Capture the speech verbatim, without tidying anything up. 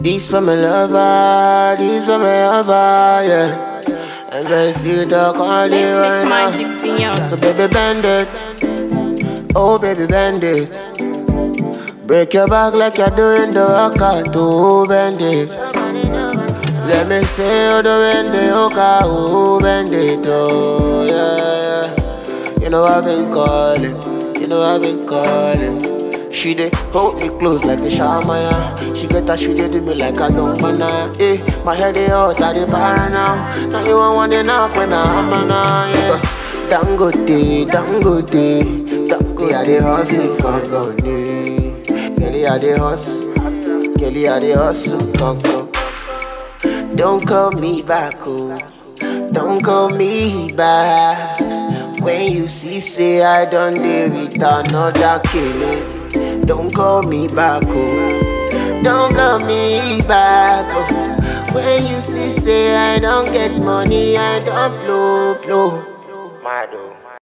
This for my lover, this for my lover, yeah. And I see the calling right now. So baby bend it, oh baby bend it. Break your back like you're doing the workout, oh bend it. Let me say oh the bend it, oh bend it, oh yeah. You know I've been calling, you know I've been calling. She dey hold me close like a shamaya. She get that she dey do me like I don't wanna. Eh, my head is hot, I dey para now. Now you want one day knock when I'm now, yeah. Cause Dangote, Dangote, Dangote, I dey hustle for money. Kelly, I dey hustle, Kelly, I dey hustle, go go. Don't call me back, oh, don't call me back. When you see, say I done dey with another killing. Don't call me back, oh. Don't call me back, oh. When you see, say I don't get money, I don't blow, blow.